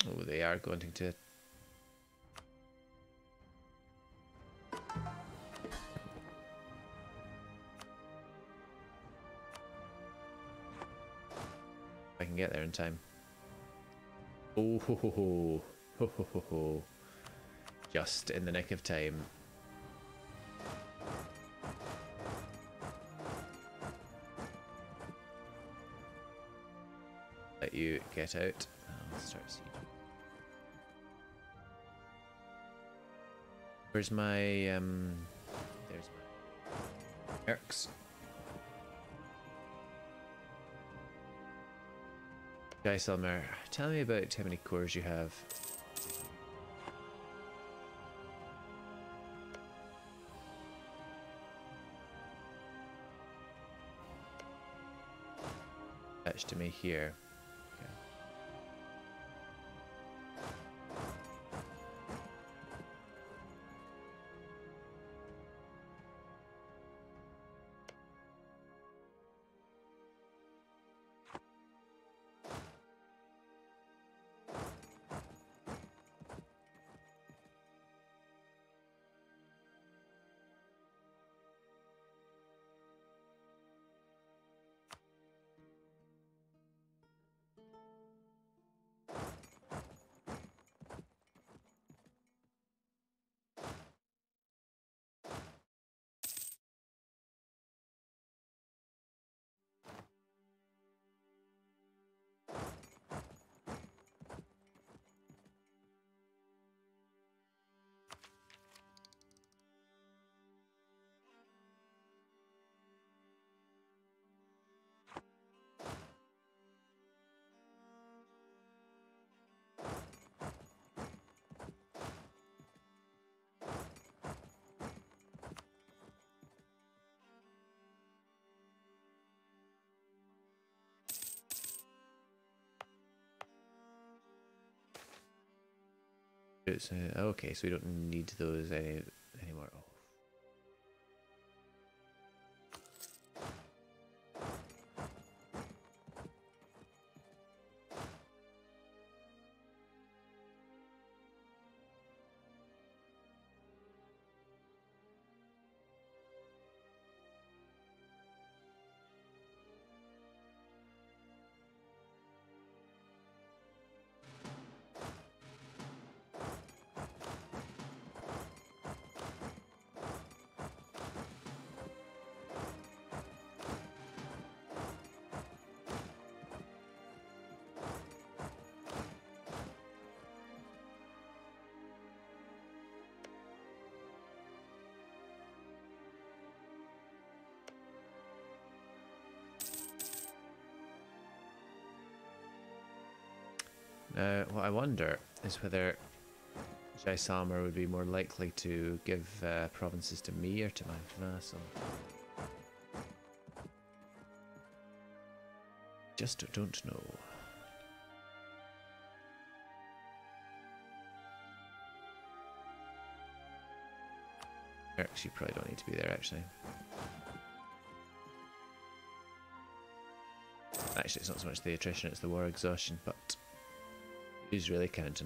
Oh, they are going to. I can get there in time. Oh, ho, ho, ho. Ho, ho, ho, ho. Just in the nick of time. Let you get out. I'll start siege. Where's my there's my Erks. Geiselmer, tell me about how many cores you have. Attached to me here. Okay. It's, okay, so we don't need those anymore. Oh. Now, what I wonder is whether Jaisalmer would be more likely to give provinces to me or to my vassal. Just don't know. Erks, you probably don't need to be there, actually. Actually, it's not so much the attrition, it's the war exhaustion, but who's really counting?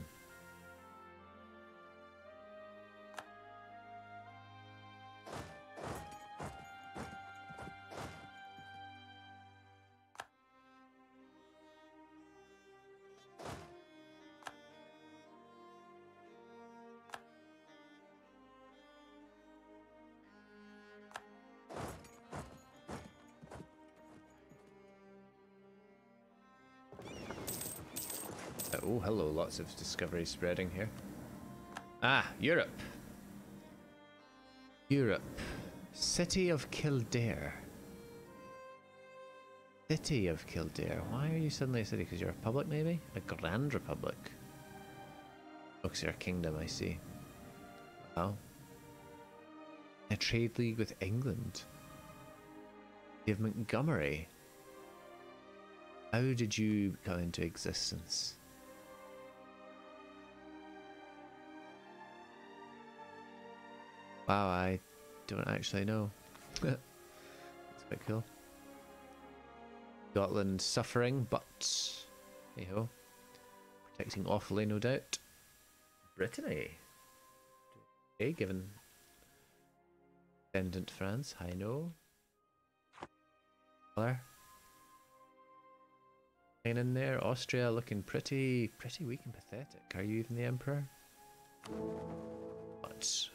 Oh, hello, lots of discovery spreading here. Ah, Europe. Europe. City of Kildare. City of Kildare. Why are you suddenly a city? Because you're a republic, maybe? A grand republic. Oh, because you're a kingdom, I see. Wow. A trade league with England. You have Montgomery. How did you come into existence? Wow, I don't actually know. That's quite cool. Scotland suffering, but hey ho. Protecting awfully, no doubt. Brittany. Okay, given Descendant France, I know. Color. In there, Austria looking pretty weak and pathetic. Are you even the emperor? What?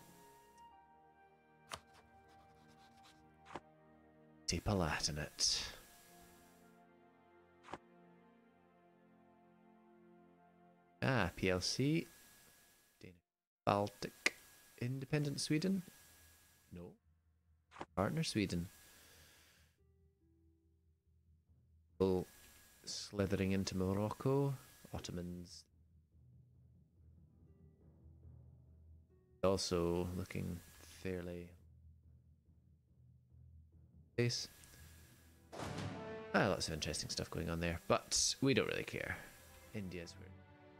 Palatinate. Ah, PLC. Danish. Baltic. Independent Sweden? No. Partner Sweden. Oh, slithering into Morocco. Ottomans. Also looking fairly... Base. Ah, lots of interesting stuff going on there, but we don't really care. India's weird.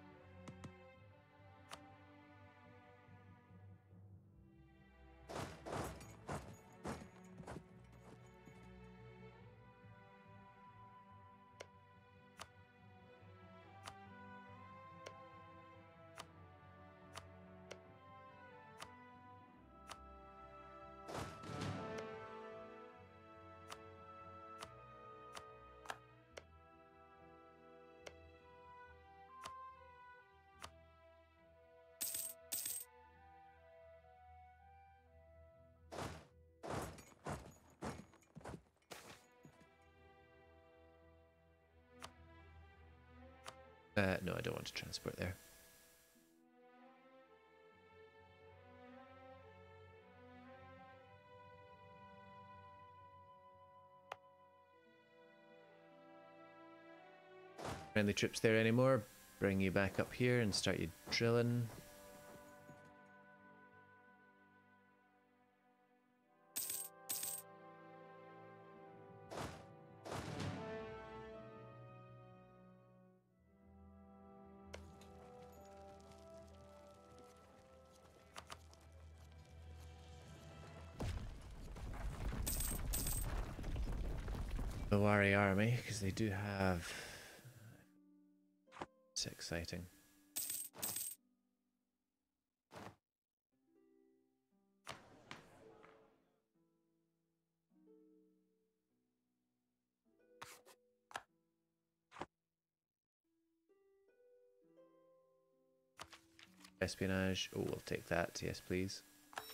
No, I don't want to transport there. Friendly troops there anymore. Bring you back up here and start you drilling. The Wari army, because they do have... It's exciting. Espionage. Oh, we'll take that. Yes, please.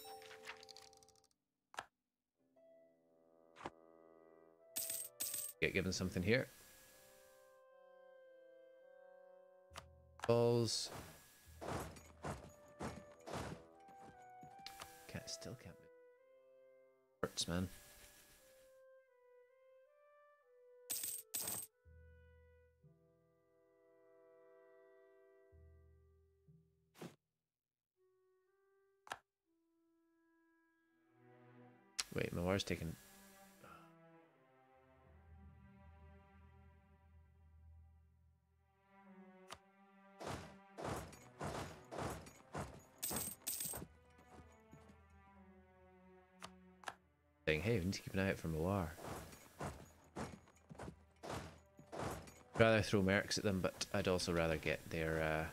Get given something here. Balls. Still can't move. Hurts, man. Wait, my war's taken. Saying, hey, we need to keep an eye out for Mawar. I'd rather throw mercs at them, but I'd also rather get their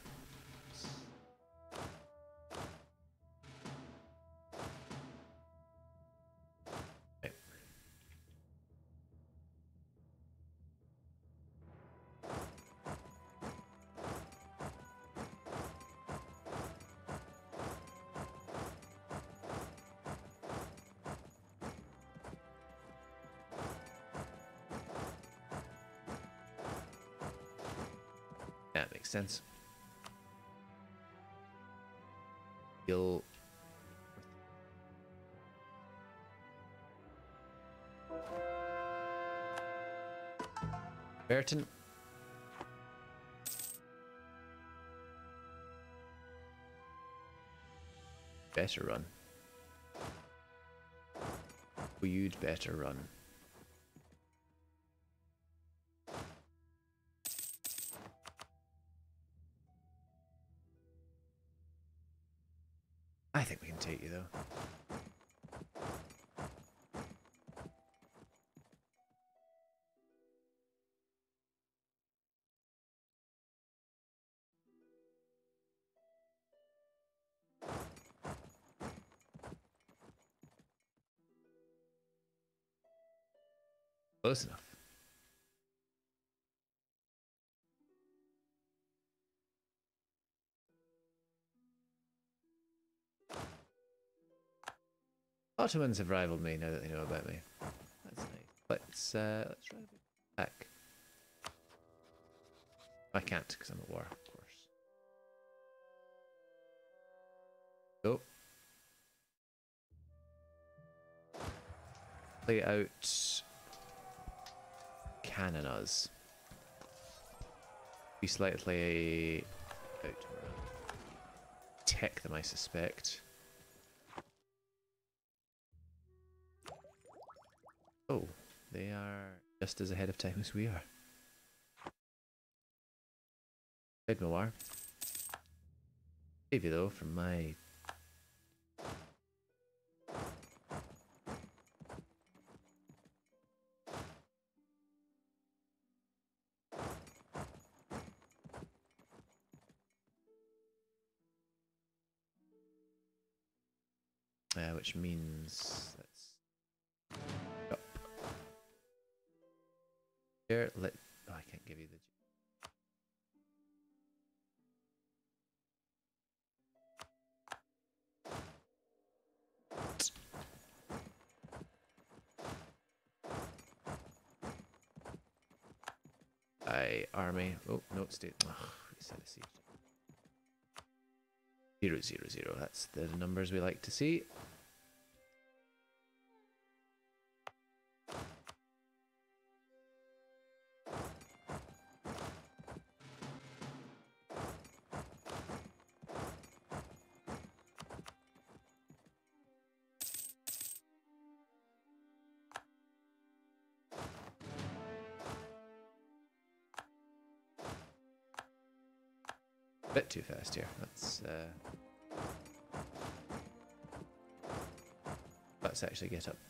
that makes sense. You'll Burton. Better run. You'd better run. I think we can take you though. Close enough. Ottomans have rivaled me now that they know about me. That's nice. Let's try a bit back. I can't because I'm at war, of course. Go. Play out Canonas. Be slightly out. Tech them, I suspect. Oh, they are just as ahead of time as we are. Big Noir. Save you though from my. Which means let's up here. Oh, I can't give you the. Army. Oh no, state. Oh, reset a siege. 000. That's the numbers we like to see. Bit too fast here. Let's actually get up.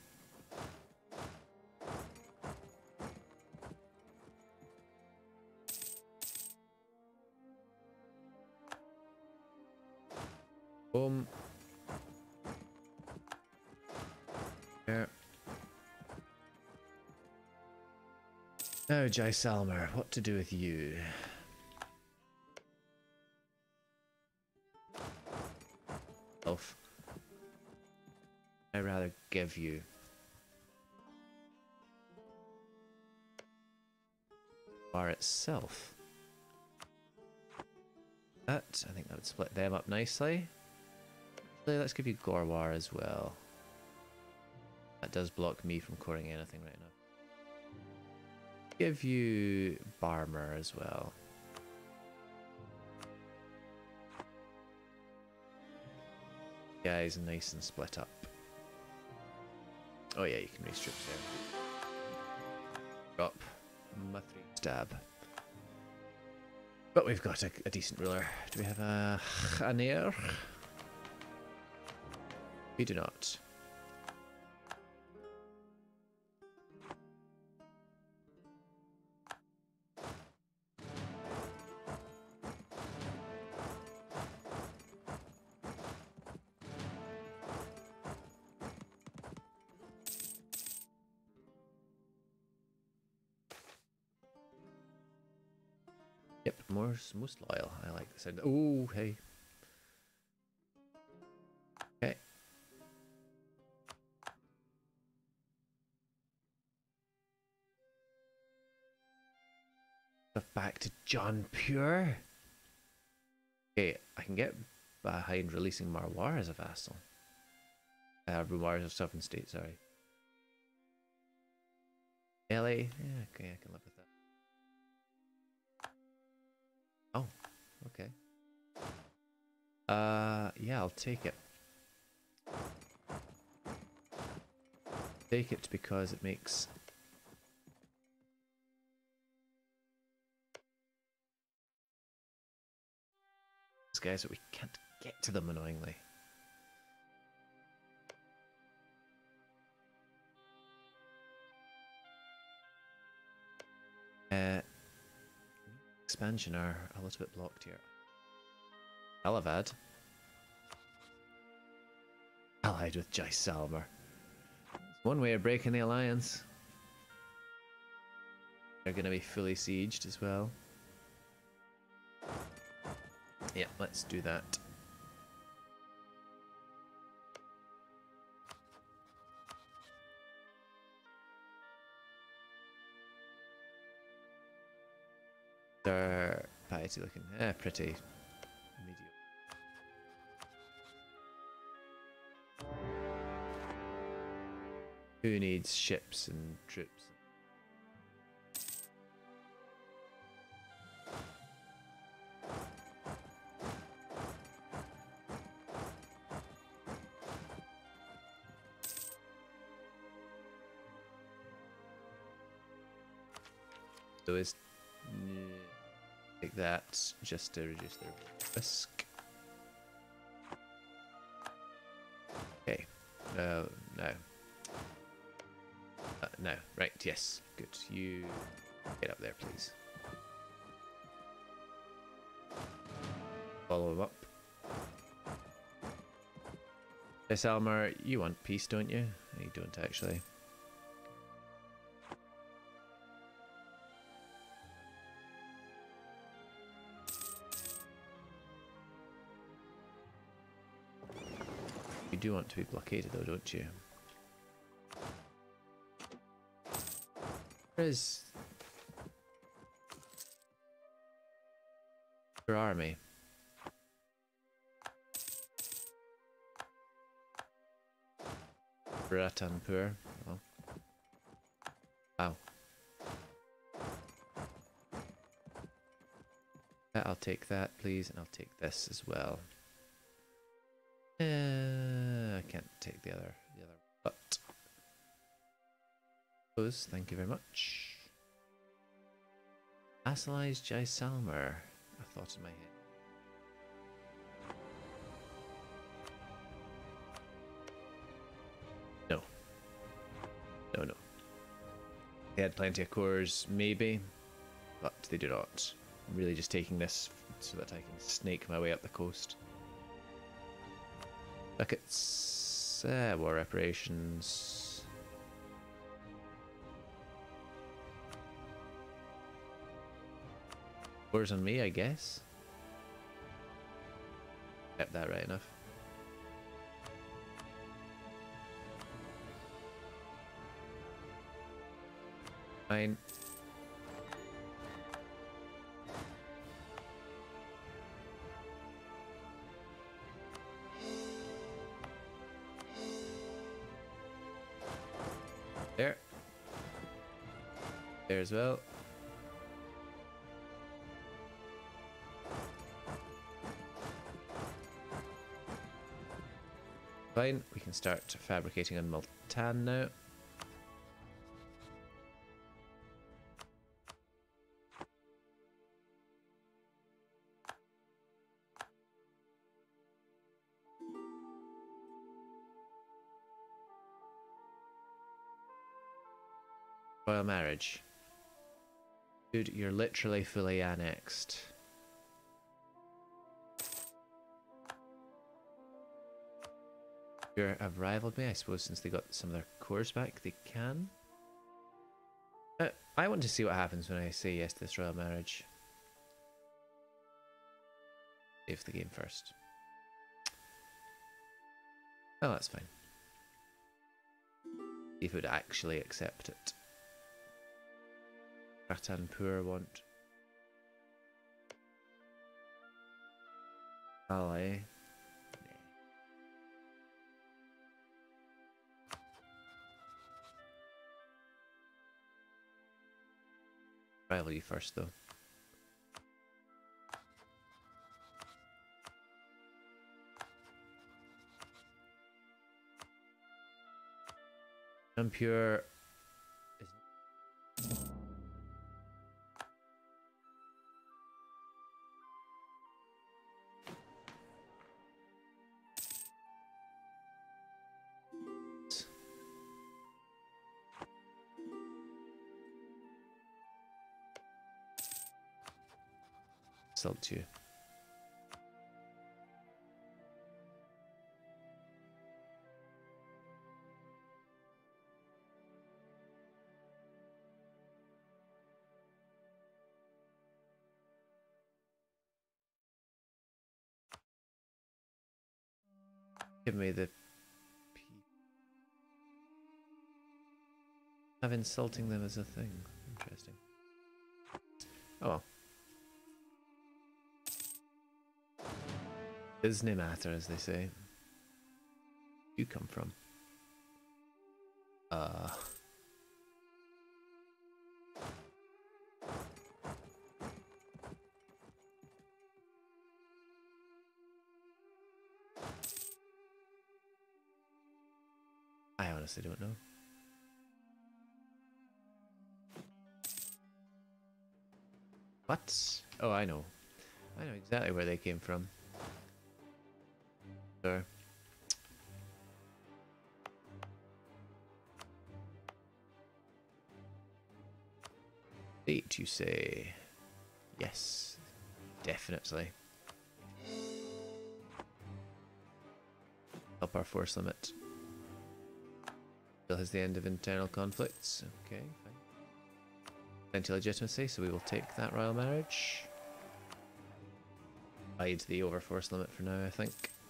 Boom. There. Now, Jaisalmer, what to do with you? I'd rather give you bar itself. I think that would split them up nicely. Actually, let's give you Gorwar as well. That does block me from coring anything right now. Give you Barmer as well. Guys, nice and split up. Oh yeah, you can raise troops there. Drop. Mathri. Stab. But we've got a decent ruler. Do we have an heir? We do not. Yep, most loyal. I like this. Oh, hey. Okay. Back to John Pure. Okay, I can get behind releasing Marwar as a vassal. Marwar as a sovereign state, sorry. LA? Yeah, okay, I can live with that. Oh, okay. Yeah, I'll take it. Take it because it makes these guys that we can't get to them annoyingly. Expansion are a little bit blocked here. Alavad. Allied with Jaisalmer. One way of breaking the alliance. They're going to be fully sieged as well. Yeah, let's do that. They're piety looking. Pretty medium. Who needs ships and troops? So is take that just to reduce their risk. Okay. No. No. Right. Yes. Good. You get up there, please. Follow him up. Yes, Almar, you want peace, don't you? You don't actually. You do want to be blockaded though, don't you? Where is your army? Ratanpur. Oh. Wow. I'll take that, please, and I'll take this as well. I can't take the other, but those. Thank you very much. Vassalize Jaisalmer. I thought in my head. No. No. They had plenty of cores, maybe, but they do not. I'm really just taking this so that I can snake my way up the coast. Look at war reparations. Wars on me, I guess. Kept that right enough. Fine. There. There as well. Fine, we can start fabricating on Multan now. Royal marriage. Dude, you're literally fully annexed. You have rivaled me, I suppose, since they got some of their cores back. They can. I want to see what happens when I say yes to this royal marriage. Save the game first. Oh, that's fine. See if it would actually accept it. Ratanpur want ally. Rival you first though. Pure insult you. Give me the... Have insulting them as a thing. Interesting. Oh well. Doesn't matter, as they say. You come from? I honestly don't know. What? Oh, I know. I know exactly where they came from. Sure. Eight, you say? Yes, definitely. Up our force limit. Still has the end of internal conflicts. Okay, fine. Plenty of legitimacy, so we will take that royal marriage. Hide the overforce limit for now, I think.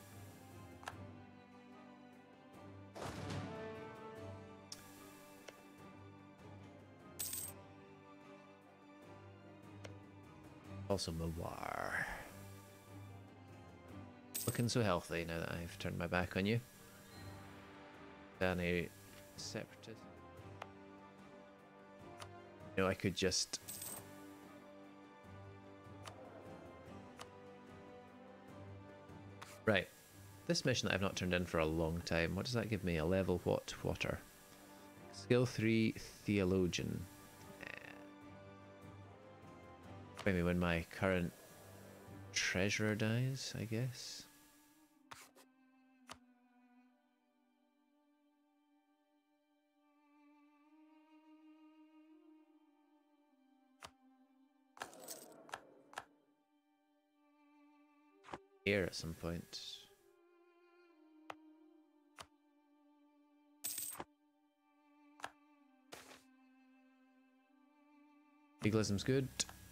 Also Mawar. Looking so healthy now that I've turned my back on you. Any separatists? No, I could just... Right. This mission that I've not turned in for a long time, what does that give me? A level what? Water. Skill 3 Theologian. Maybe when my current treasurer dies, I guess. Here at some point. Legalism's good.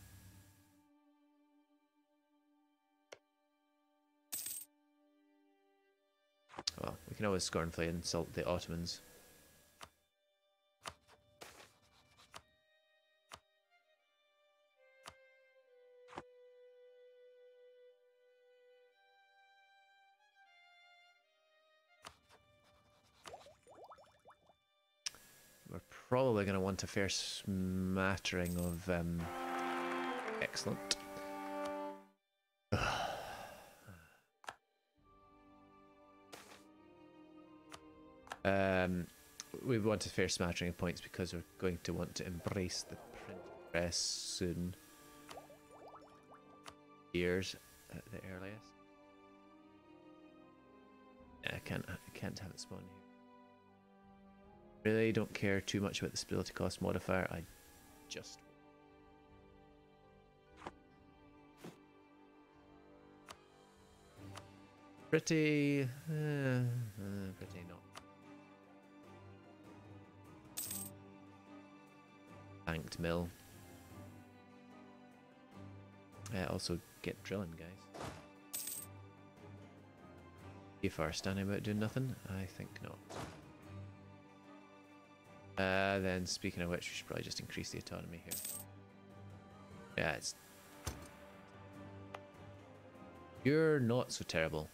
Well, we can always scornfully insult the Ottomans. We're probably going to want a fair smattering of... Excellent. We want a fair smattering of points because we're going to want to embrace the print press soon. Years at the earliest. Yeah, I can't have it spawn here. Really don't care too much about the stability cost modifier. I just pretty not. Banked mill. Also get drilling, guys. If are standing about doing nothing, I think not. Then speaking of which, we should probably just increase the autonomy here. Yeah, it's... You're not so terrible.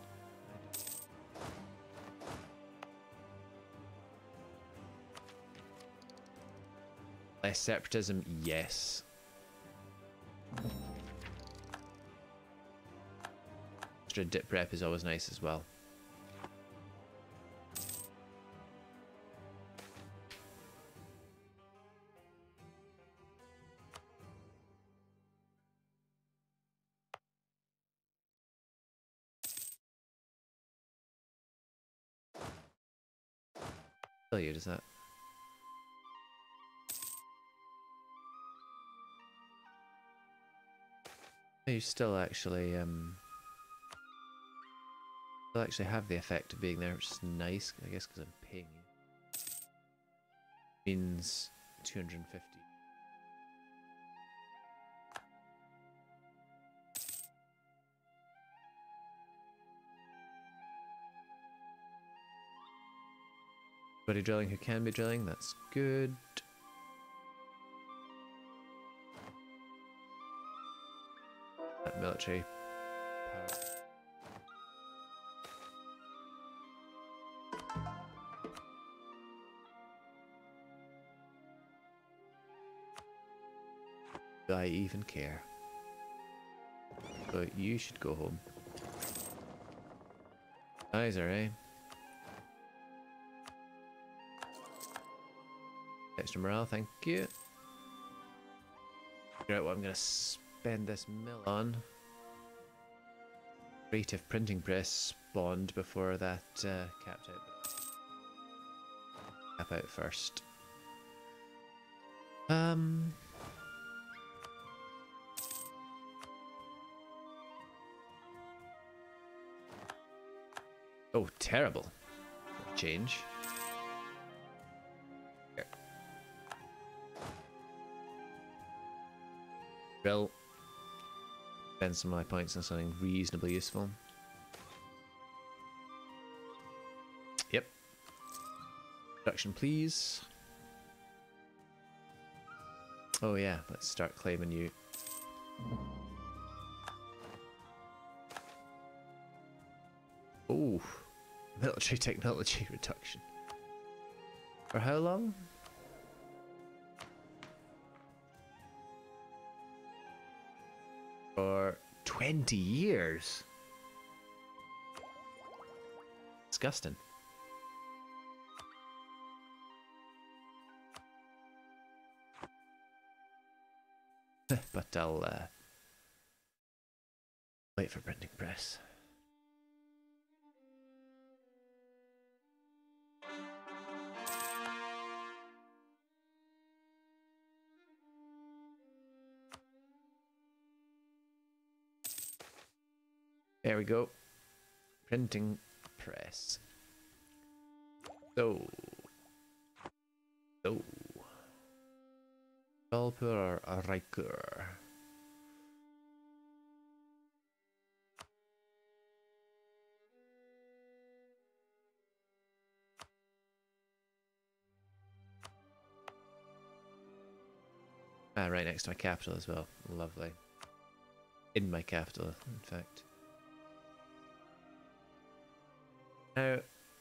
Less separatism, yes. Extra dip rep is always nice as well. Tell you, does that? You still actually have the effect of being there, which is nice, I guess, because I'm paying you. Means 250. Anybody drilling who can be drilling, that's good. That military power. Do I even care? But you should go home. Kaiser, eh? Extra morale, thank you. Figure out what I'm gonna spend this mill on. Creative printing press spawned before that capped out. Cap out first. Oh, terrible. Change. Here. Drill. Spend some of my points on something reasonably useful. Yep. Production, please. Oh yeah, let's start claiming you. Oh, military technology reduction. For how long? For 20 years. Disgusting. But I'll wait for printing press. There we go. Printing press. So. Developer or Riker. Ah, right next to my capital as well. Lovely. In my capital, in fact. Now,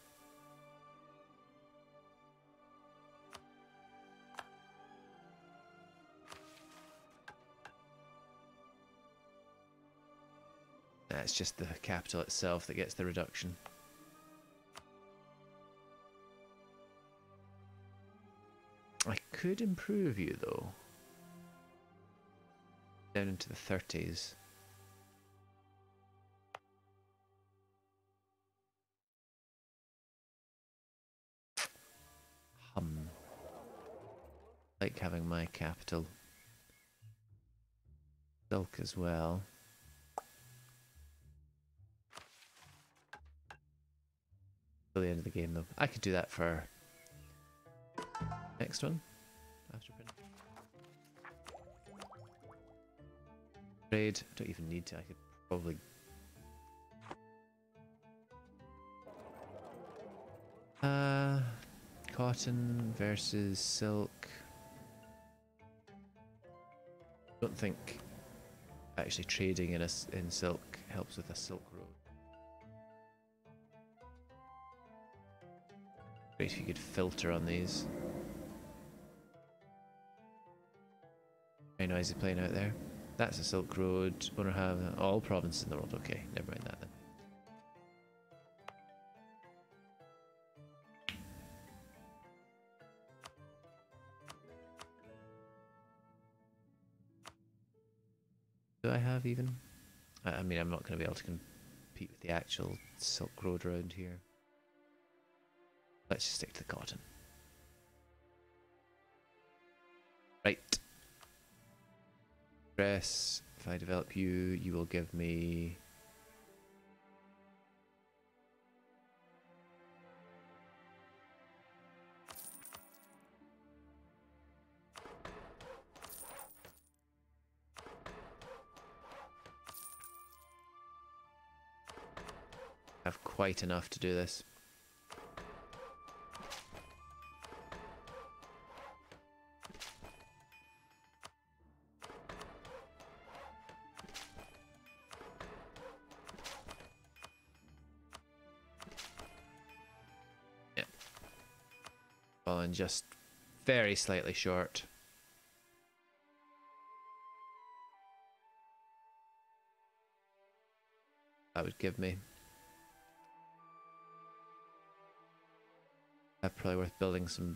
it's just the capital itself that gets the reduction. I could improve you though. Down into the 30s. Like having my capital. Silk as well. Till the end of the game though. I could do that for next one. After print. Trade. I don't even need to. I could probably. Cotton versus silk. Don't think actually trading in silk helps with a silk road. Great if you could filter on these. Very noisy playing out there. That's a silk road. Owner have all provinces in the world. Okay, never mind that then. Do I have even? I mean, I'm not going to be able to compete with the actual Silk Road around here. Let's just stick to the cotton. Right. Press. If I develop you, you will give me... have quite enough to do this. fallen just very slightly short. That would give me. Probably worth building some.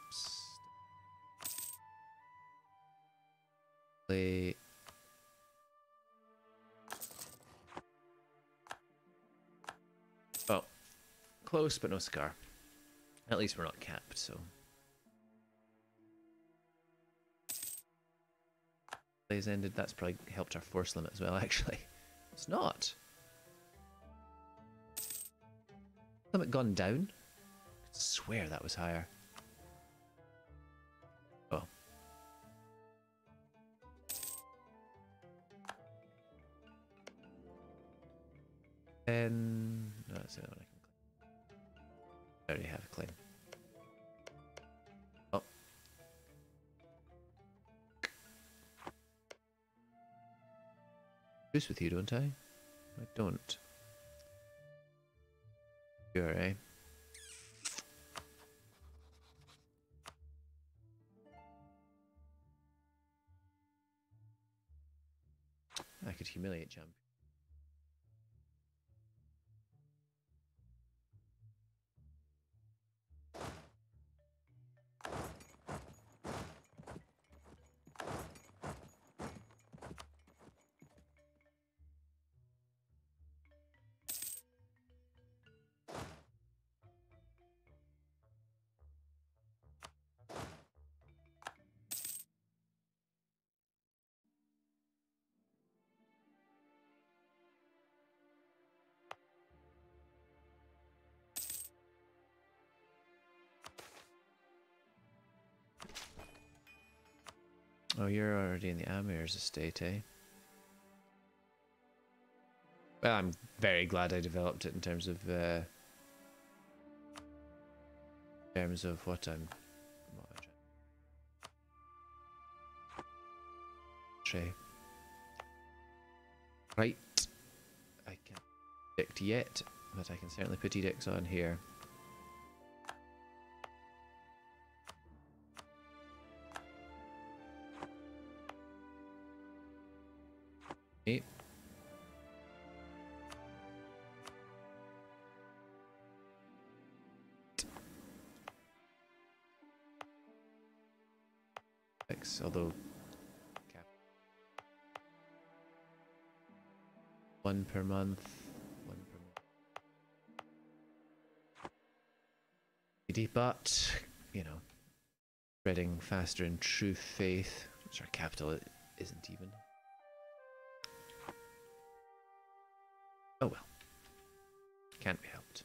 Oh, close but no scar. At least we're not capped, so. Plays ended, that's probably helped our force limit as well, actually. It's not. Limit gone down? I swear that was higher. Oh. No, that's the only one I can claim. I already have a claim. Oh. Boost with you, don't I? I don't. Sure, eh? I could humiliate champ. Oh, you're already in the Amir's estate, eh? Well, I'm very glad I developed it in terms of what I'm tray. Right. I can't predict yet, but I can certainly put edicts on here. Okay. Although cap 1 per month, 1 per month. But you know, spreading faster in true faith, which our capital isn't even. Oh well, can't be helped.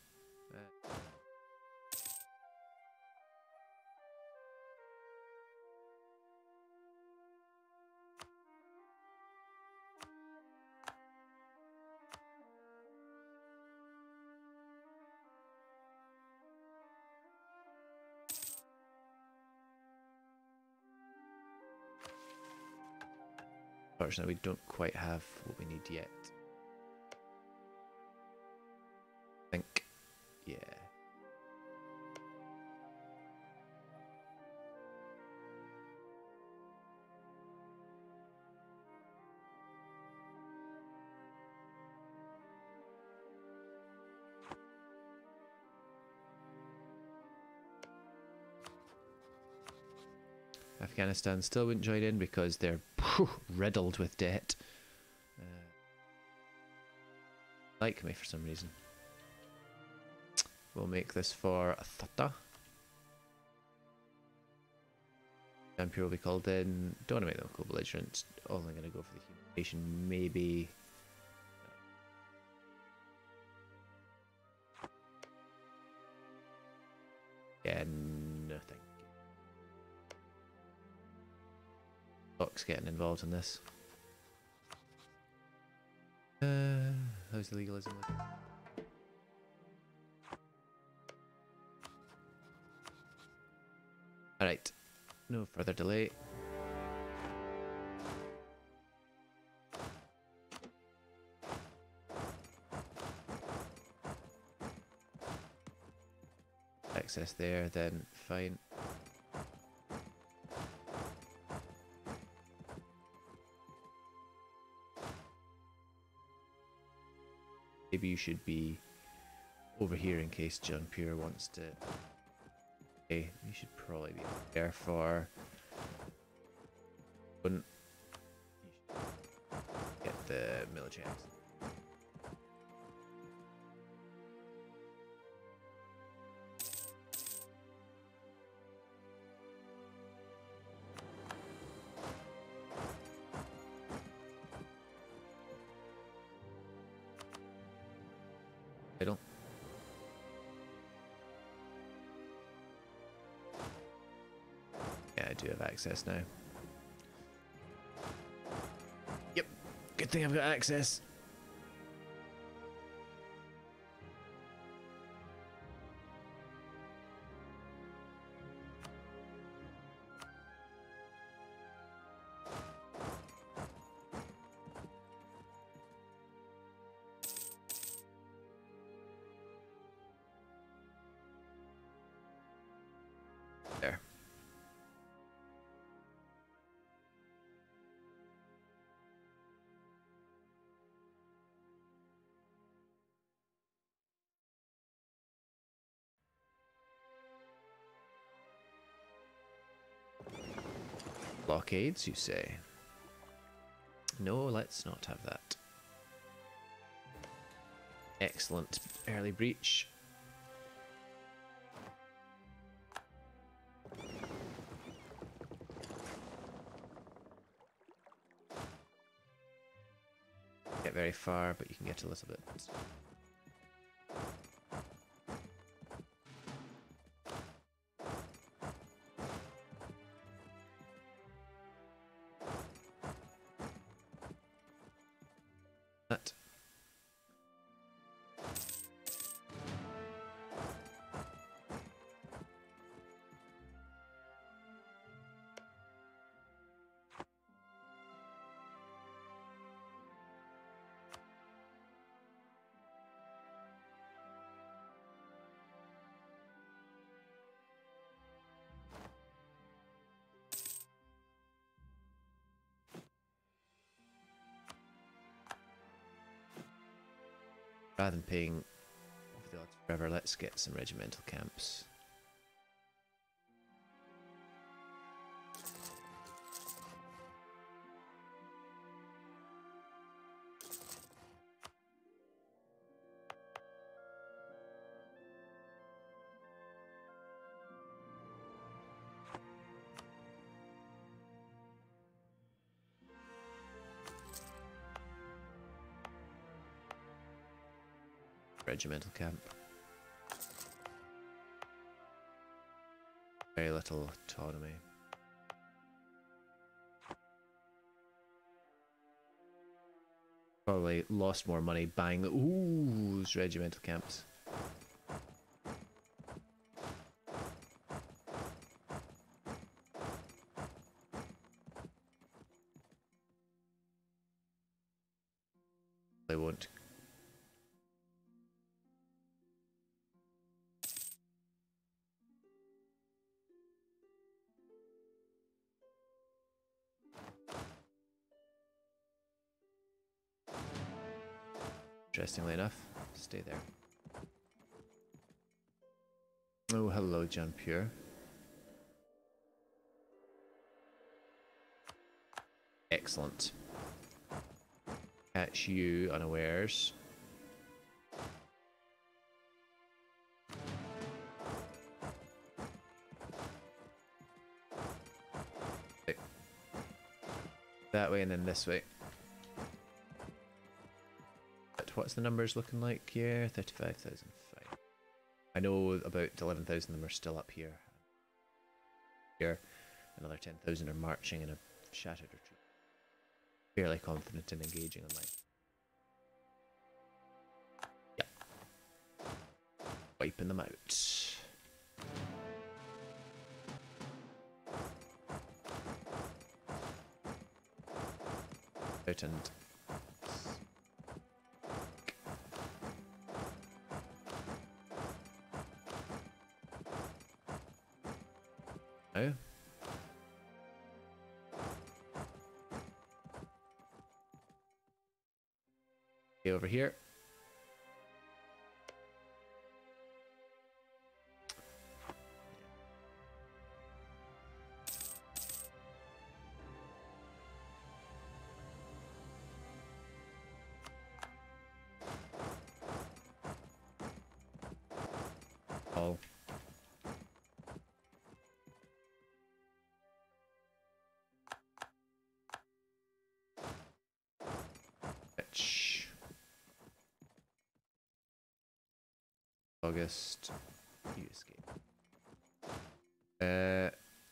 Unfortunately, we don't quite have what we need yet. I think, yeah. Afghanistan still wouldn't join in because they're riddled with debt. Like me for some reason. We'll make this for Thutta. Vampire will be called in. Don't want to make them co-belligerent. Only going to go for the humiliation, maybe. Yeah, nothing. Fox getting involved in this. How's the legalism looking? Alright, no further delay. Access there, then fine. Maybe you should be over here in case John Pure wants to. Okay, you should probably be there for. Wouldn't you should get the military accent. I don't. Yeah, I do have access now. Yep, good thing I've got access. There. Blockades, you say? No, let's not have that. Excellent. Early breach. Get very far, but you can get a little bit. That. Rather than paying off the odds forever, let's get some regimental camps. Regimental camp. Very little autonomy. Probably lost more money buying the those regimental camps. They won't. Interestingly enough, stay there. Oh, hello, John Pure. Excellent. Catch you unawares. Okay. That way and then this way. What's the numbers looking like here? 35,000. Fine. I know about 11,000 of them are still up here. Here, another 10,000 are marching in a shattered retreat. Fairly confident in engaging on mine. Yeah. Wiping them out. Out and no. Okay, over here. August. You escape. Okay.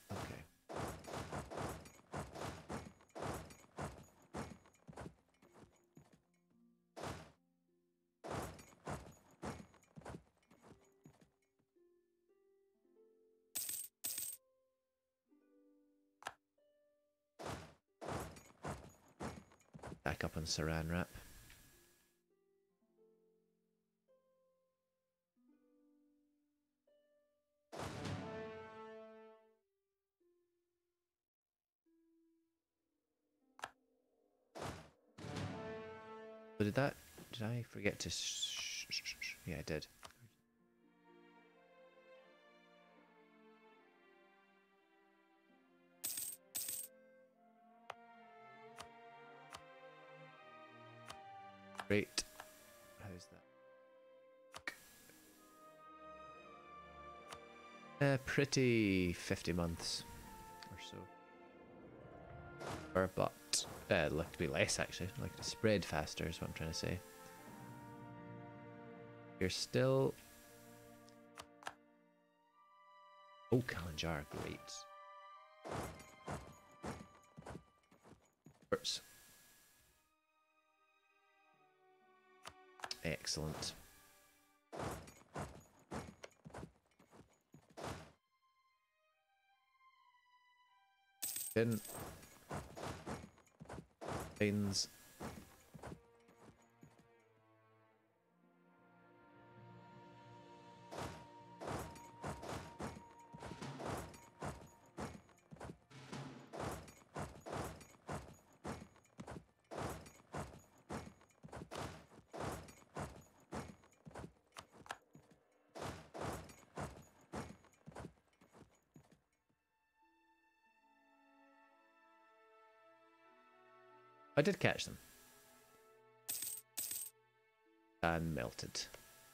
Back up on Saran Wrap. But did I forget to yeah, I did. Great. How's that? Pretty 50 months or so. But like to be less actually, like to spread faster is what I'm trying to say. You're still... Oh, Kalinjar, great. Oops. Excellent. In. Lines. I did catch them. And melted.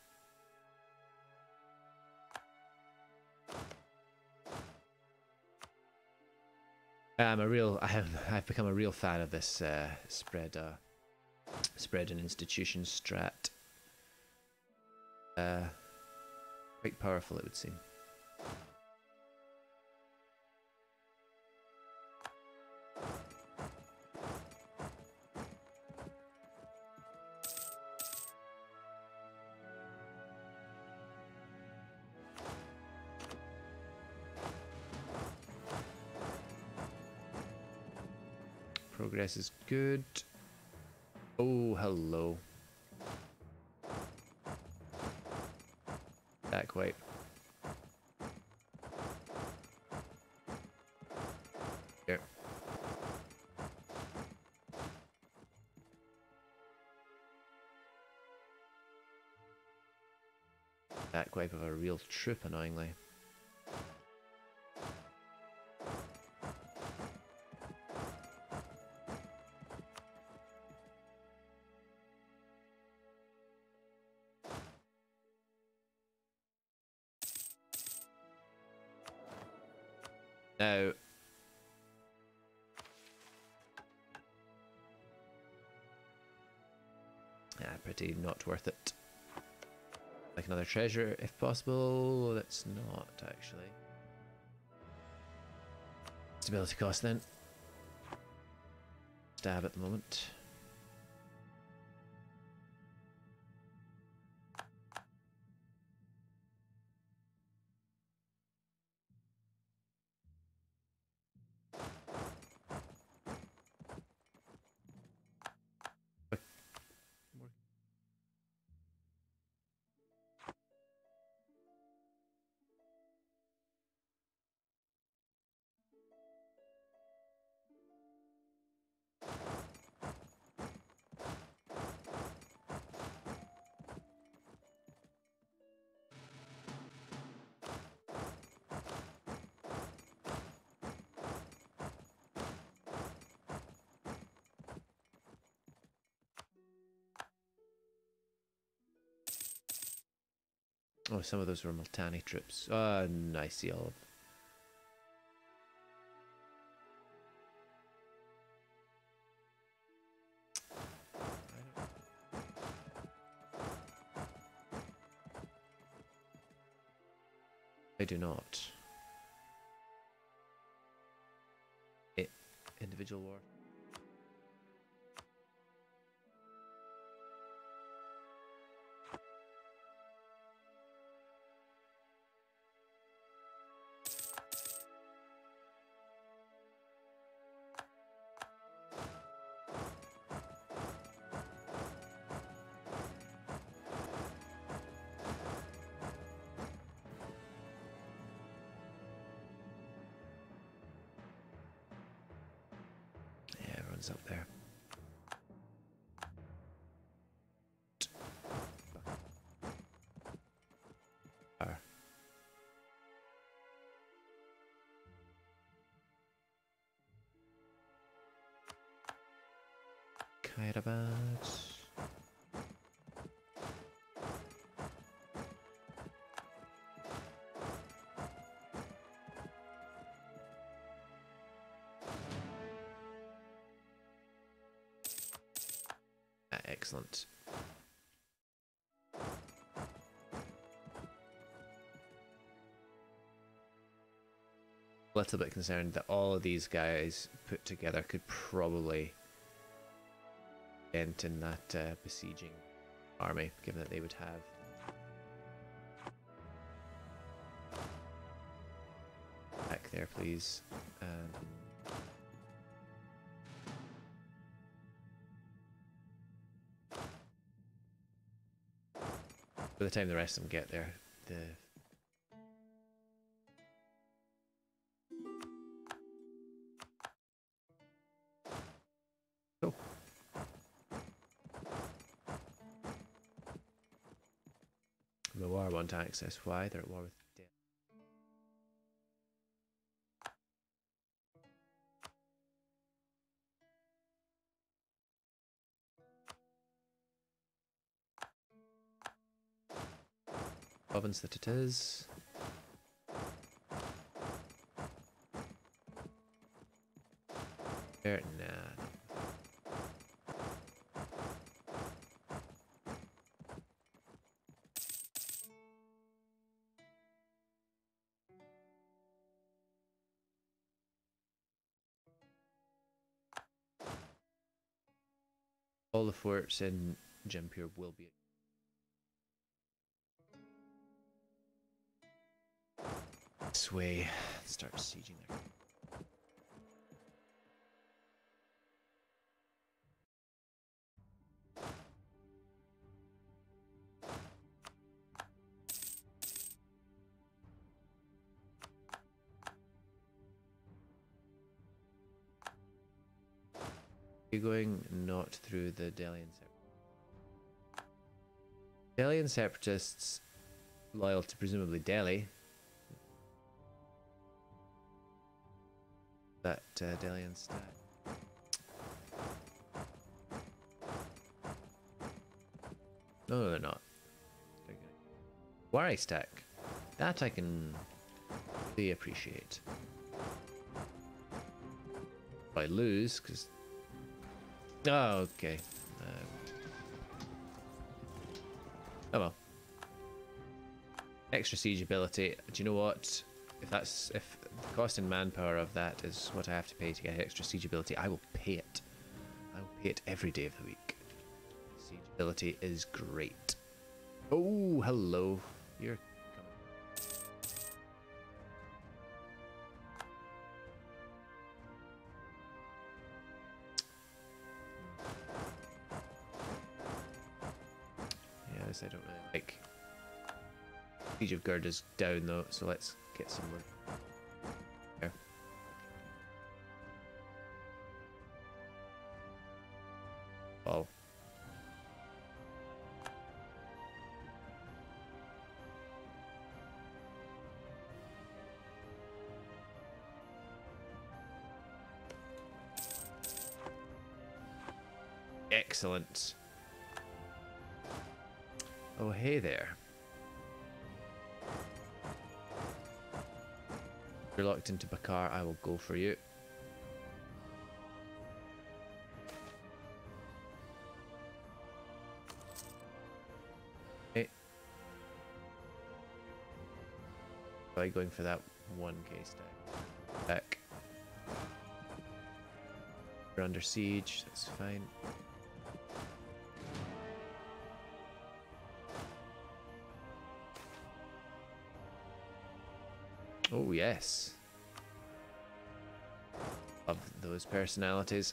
I've become a real fan of this spread and institution strat. Quite powerful, it would seem. Progress is good. Oh, hello. Back wipe. Here. Back wipe of a real troop, annoyingly. Now, pretty not worth it. Like another treasure, if possible. That's not actually. Stability cost then. Stab at the moment. Oh, some of those were Multani trips. I see all of them. I do not. Individual war. Up there. Khyberabad. Excellent. A little bit concerned that all of these guys put together could probably end in that besieging army, given that they would have back there, please. By the time the rest of them get there, cool. The war want to access. Why? They're at war with Delhi. Province that it is. Nah. All the forts in Jampur will be this way. Start sieging there. You're going not through the Delian Separatists. Delian Separatists loyal to presumably Delhi. That Delian stack. No, they're not. Wari stack. That I can really appreciate. If I lose, because... Oh, okay. Oh well. Extra siege ability. Do you know what? If the cost in manpower of that is what I have to pay to get extra siege ability, I will pay it. I will pay it every day of the week. Siege ability is great. Oh, hello. You're coming. Yeah, this I don't really like. Siege of Gurd is down though, so let's get some more. There. Oh. Excellent. Oh, hey there. You're locked into Bakar, I will go for you. Okay. By going for that 1k stack. Back. We're under siege, that's fine. Oh yes. Love those personalities.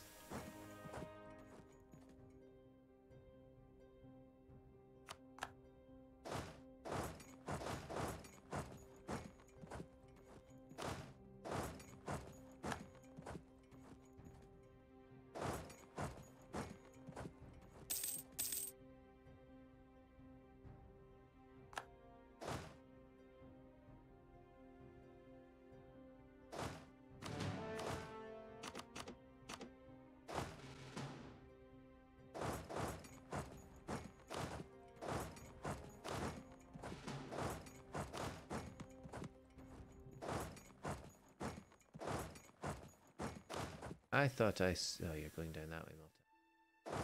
I thought I... Oh, you're going down that way, Malta.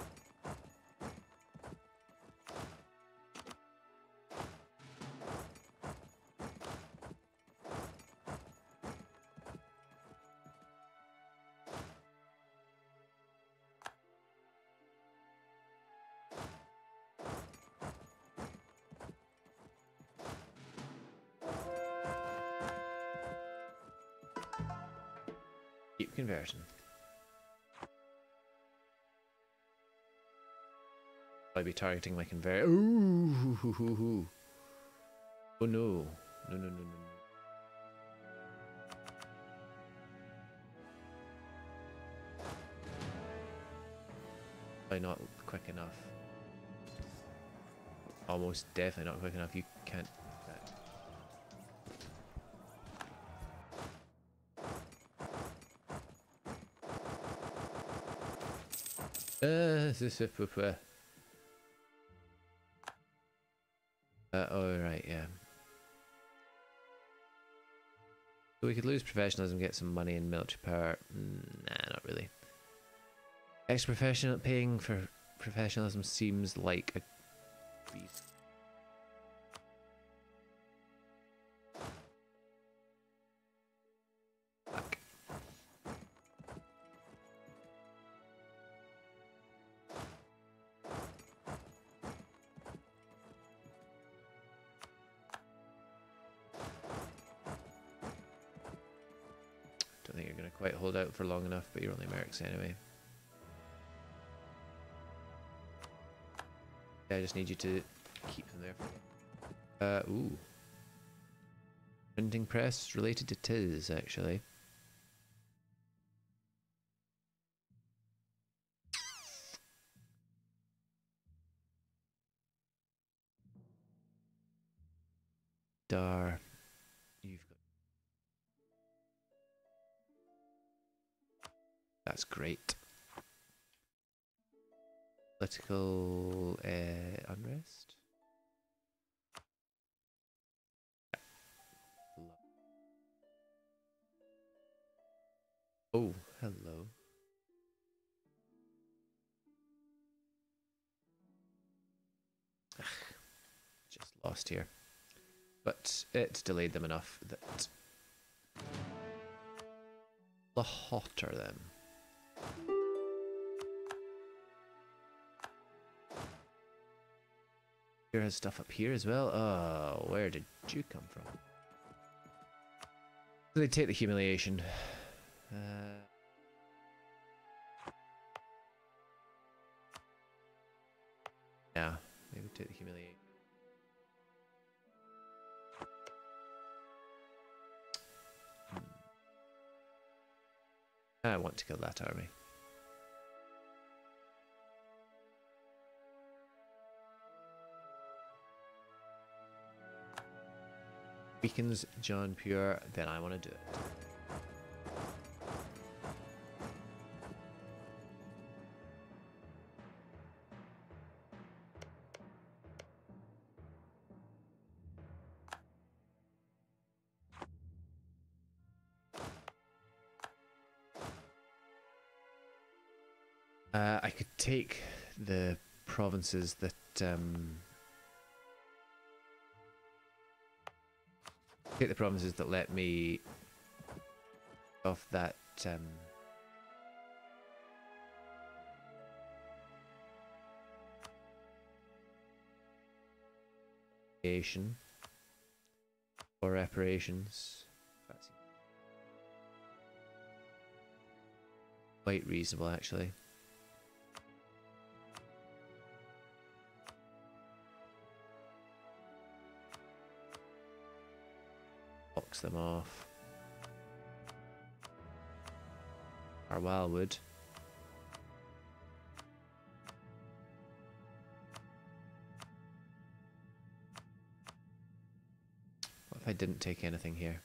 Keep conversion. I'd be targeting my conveyor. Ooh! Oh no! No! No! No! No! Probably not quick enough. Almost definitely not quick enough. You can't. Oh right, yeah. So we could lose professionalism, get some money and military power. Nah, not really. Extra professional paying for professionalism seems like a beast. Fuck. Don't think you're going to quite hold out for long enough, but you're only mercs anyway. Yeah, I just need you to keep them there. Ooh. Printing press related to Tiz, actually. Dar. You've got. That's great. Political unrest. Oh, hello. Ugh, just lost here. But it delayed them enough that the hotter them. Here has stuff up here as well. Oh, where did you come from? They take the humiliation. Yeah, maybe take the humiliation. I want to kill that army. Weakens John Pure, then I want to do it. I could take the provinces that Take the provinces that let me off that creation or reparations. That's quite reasonable, actually. Box them off. Our wildwood. What if I didn't take anything here?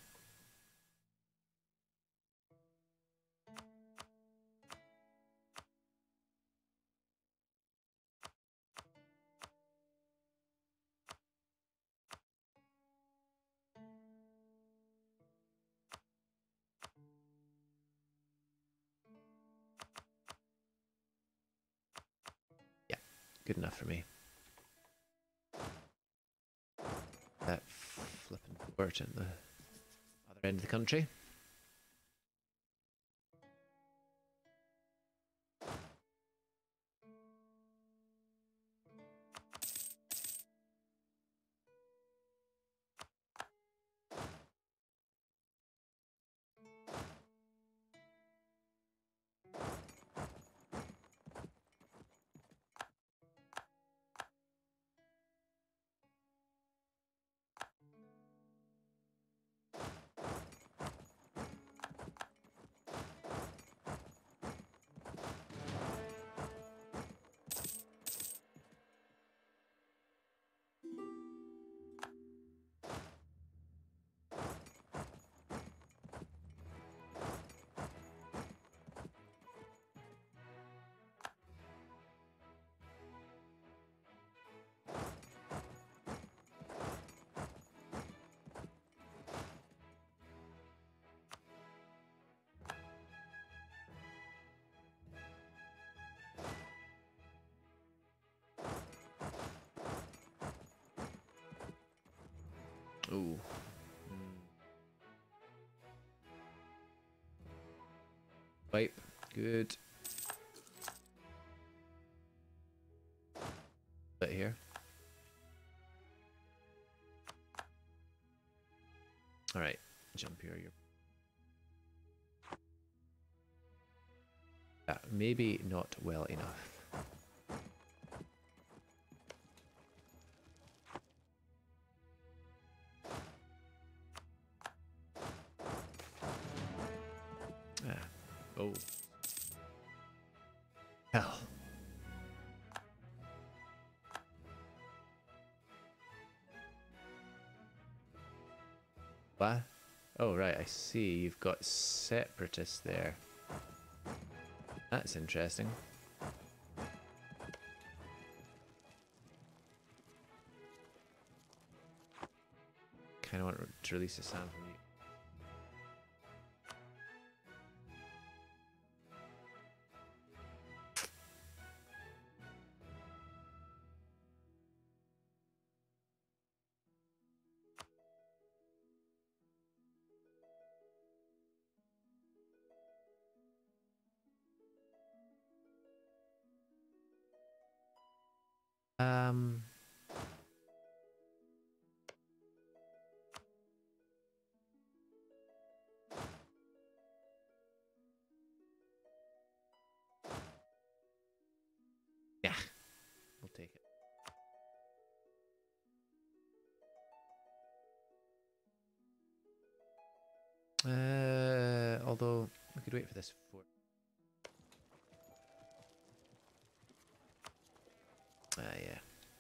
Yeah, good enough for me. That flipping port at the other end of the country. Ooh. Wipe. Good. Bit here. Alright. Jump here. Maybe not well enough. Oh. Hell. What? Oh, right, I see. You've got separatists there. That's interesting. Kind of want to release a sound from you. Yeah, we'll take it. Although we could wait for this fort. Yeah.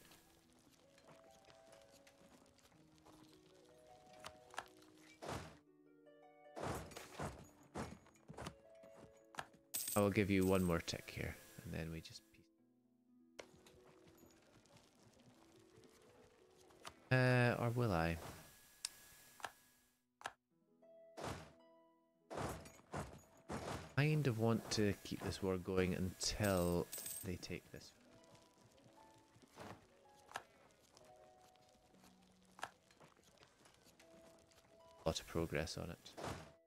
I will give you one more tick here, and then we just piece. Or will I? Kind of want to keep this war going until they take this. A lot of progress on it.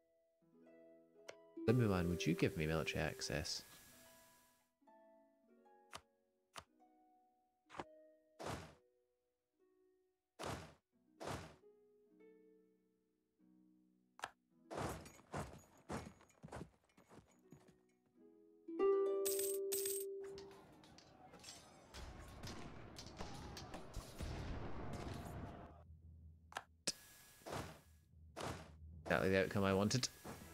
Limuan, would you give me military access? Exactly the outcome I wanted.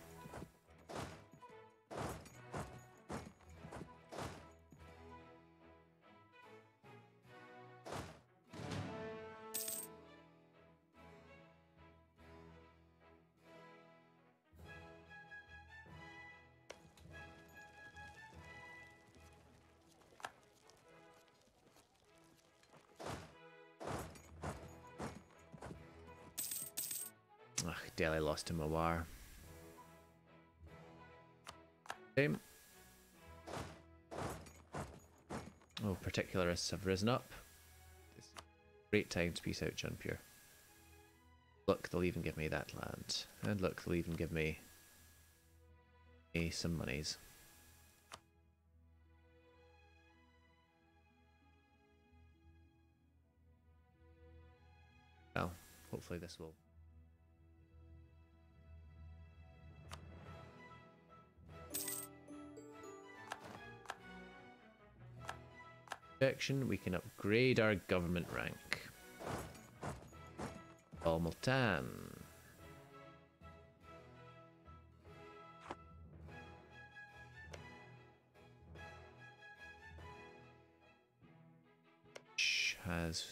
Ugh, Delhi lost to Mawar. Same. Oh, particularists have risen up. This is a great time to peace out Jaunpur. Look, they'll even give me that land. And look, they'll even give me some monies. Well, hopefully this will... We can upgrade our government rank. Al Multan. Which has...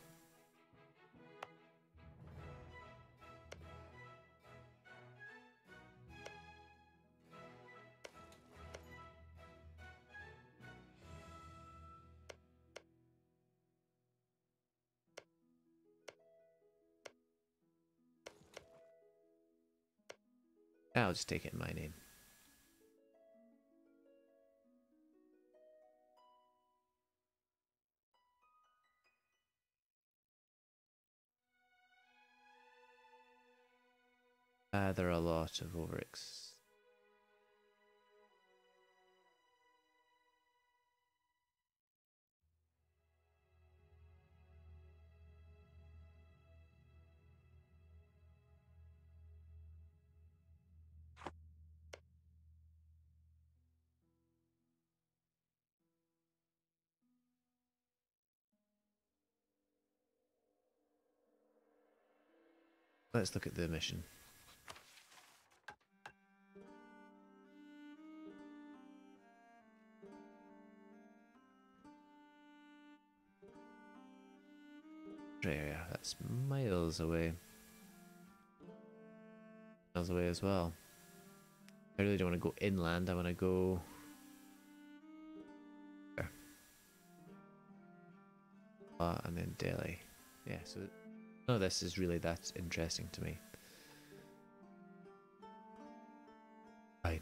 I'll just take it in my name. There are a lot of overix. Let's look at the mission. Area, that's miles away. Miles away as well. I really don't want to go inland, I want to go there. And then Delhi. Yeah, so none of this is really that interesting to me. Fine.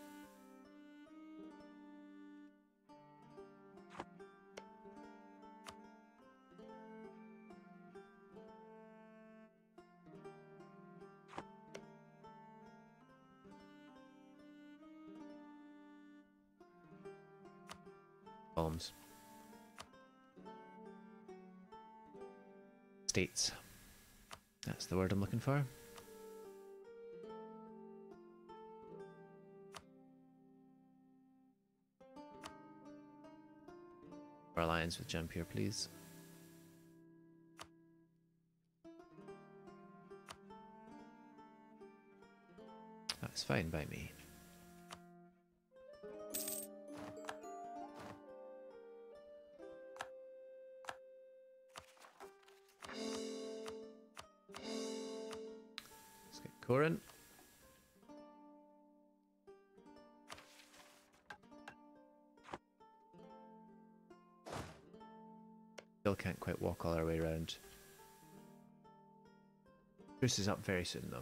Bombs. States. That's the word I'm looking for. Our alliance with Jaunpur, please. That's fine by me. Let's get Corin. Still can't quite walk all our way around. Bruce is up very soon though.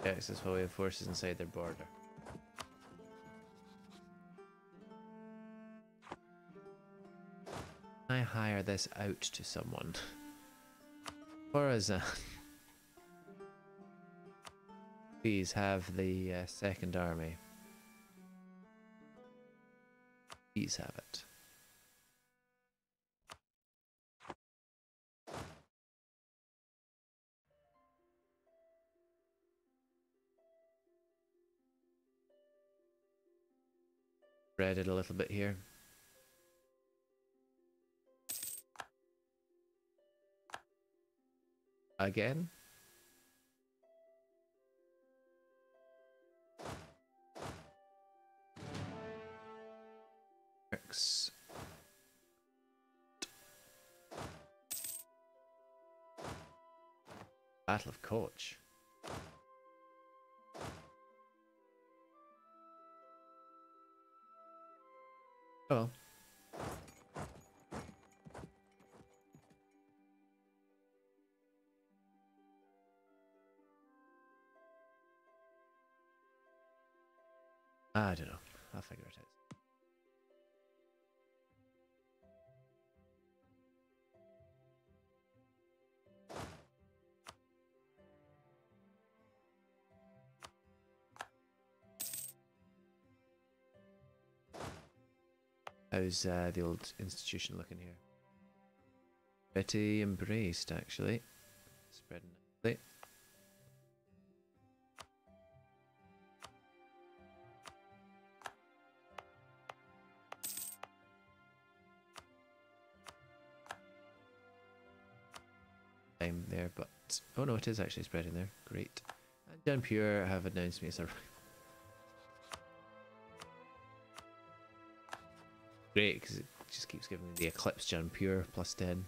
access while we have forces inside their border. I hire this out to someone. Corazon. Please have the second army. Please have it. Spread it a little bit here. Again. Works. Battle of Koch. Oh. I don't know. I'll figure it out. How's the old institution looking here? Pretty embraced, actually. Spreading nicely. Time there, but oh no, it is actually spreading there. Great. And John Pure have announced me as a great because it just keeps giving me the Eclipse John Pure plus 10.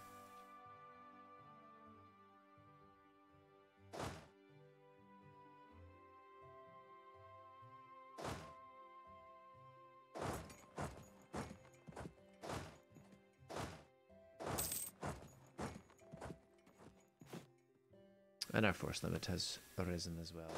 And our force limit has arisen as well.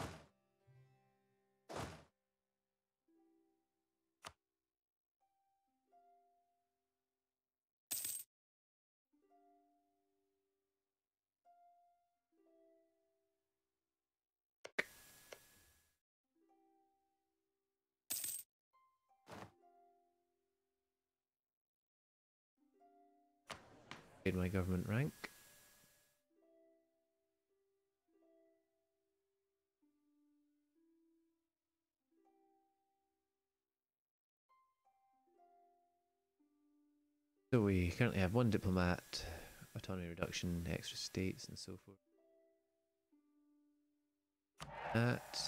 Paid my government rank. So we currently have 1 diplomat, autonomy reduction, extra states, and so forth. That.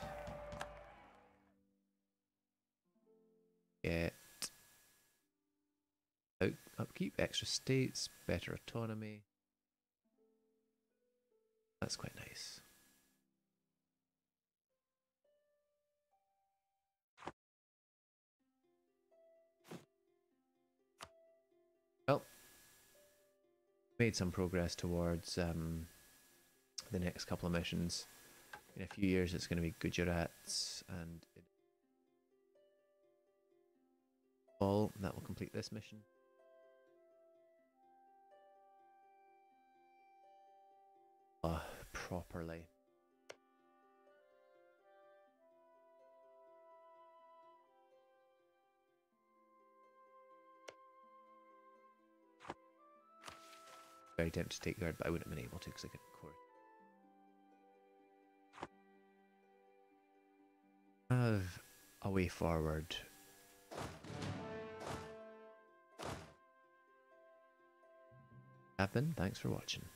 Get upkeep, extra states, better autonomy. That's quite nice. Well, made some progress towards the next couple of missions. In a few years it's going to be Gujarats and all that will complete this mission. Properly. Very tempted to take guard, but I wouldn't have been able to because I couldn't core. Have a way forward. Thanks for watching.